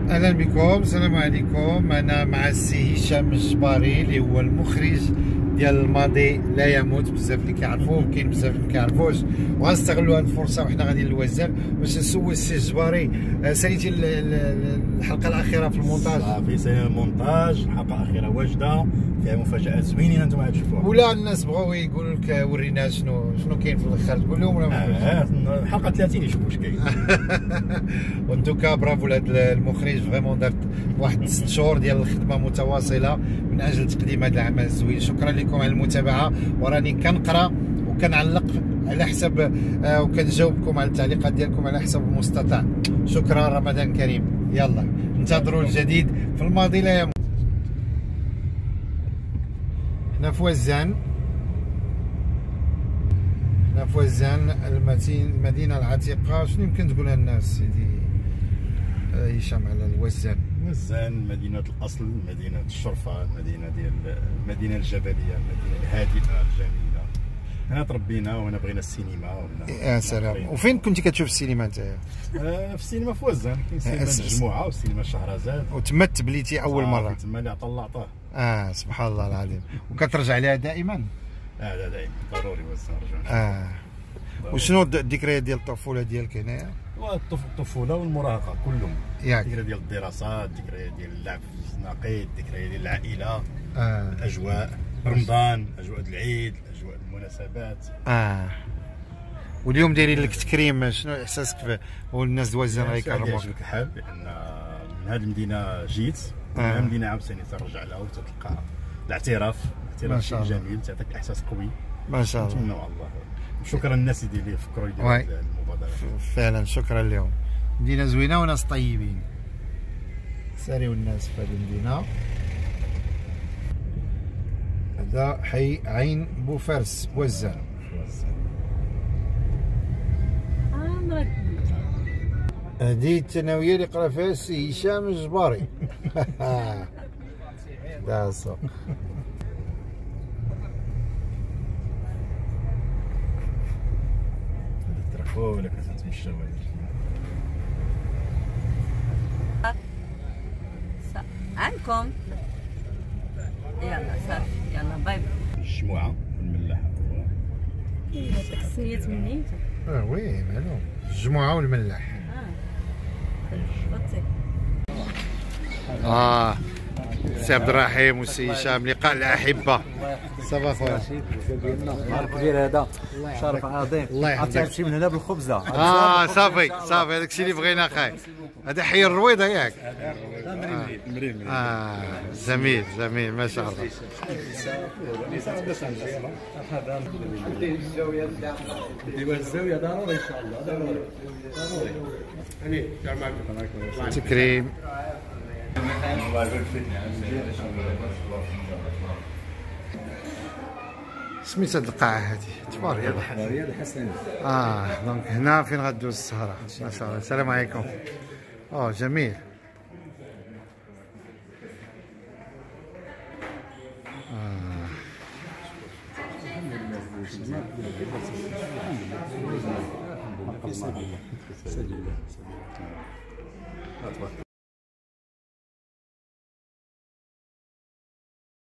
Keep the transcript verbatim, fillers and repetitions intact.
اهلا بكم، السلام عليكم. انا مع السي هشام الجباري اللي هو المخرج ديال الماضي لا يموت. بزاف اللي كيعرفوه، كاين بزاف اللي ما كيعرفوش، وغنستغلوا هذه الفرصه وحنا غاديين للوزان باش نسول السي الجباري. ساليتي الحلقه الاخيره في المونتاج؟ صافي سالينا المونتاج، الحلقه الاخيره واجده فيها مفاجات زوينين انتم غتشوفوها. ولا الناس بغاو يقولوا لك ورينا شنو شنو كاين في الاخر، تقول لهم ولا ما تقولش؟ اه الحلقه ثلاثين يشوفوا واش كاين. وانتوكا برافو لهذا المخرج، فريمون دارت واحد ست شهور ديال الخدمه متواصله من اجل تقديم هذا العمل الزوين. شكرا لكم على المتابعه، وراني كنقرا وكنعلق على حسب آه وكنجاوبكم على التعليقات ديالكم على حسب المستطاع. شكرا، رمضان كريم. يلا انتظروا الجديد في الماضي لا يموت. حنا في وزان، حنا في وزان المدينه العتيقه. شنو يمكن تقولها الناس سيدي هشام على الوزان؟ وزان مدينه الاصل، مدينه الشرفه، المدينه ديال المدينه الجبليه، المدينه الهادئه الجميله. هنا تربينا وهنا بغينا السينما وهنا. يا سلام. وفين كنتي كتشوف السينما نتايا؟ آه في السينما في وزان، كاين سينما المجموعه والسينما شهرزاد. وتما تبليتي اول مره؟ تما اللي عطا الله عطاه. اه سبحان الله العظيم. وكترجع لها دائما؟ اه لا دائما ضروري وزان نرجع. اه وشنو الذكريات ديال الطفوله ديالك هنايا؟ الطفوله والمراهقه كلهم. ياك الذكريات ديال الدراسات، الذكريات ديال اللعب في الزناقيد، الذكريات ديال العائله. اه الاجواء رمضان، اجواء العيد، اجواء المناسبات. اه واليوم دايرين لك تكريم، شنو احساسك فيه والناس د وزان غيكرموك؟ يعجبك الحال لان من هذه المدينه جيت، من هذه المدينه عاوتاني ترجع لها وتلقى الاعتراف، الاعتراف شيء جميل، تعطيك احساس قوي ما شاء الله. نتمنى الله. شكرا الناس اللي فكروا يديروا هذه المبادره. فعلا شكرا لهم. مدينه زوينه وناس طيبين، ساريو الناس في هذه المدينه. هذا حي عين بوفرس بوزان. هذه الثانويه اللي قرا فيها السي هشام الجباري. لا سوق. ولا كنت نتمشى عنكم. يلا صافي، يلا باي باي. الجمعه والملاحه هذاك السيد منين؟ اه وي معلوم، الجمعه والملاح. اه اه سي عبد الرحيم والسي هشام، لقاء الاحبه. صافا خويا نهار كبير هذا، شرف عظيم. الله يحفظك. غتمشي من هنا بالخبزه. اه صافي صافي، هذاك الشيء اللي بغينا اخاي. هذا حي الرويضه ياك؟ مريم. اه جميل جميل ما شاء الله. ديما الزاويه ضروري ان شاء الله، ضروري ضروري. تكريم. الله يبارك فيك. سميت هاد القاعة هادي؟ تبارك الله. رياض الحسن. اه دونك هنا فين غدوز السهرة ما شاء الله. السلام عليكم. اه جميل. آه.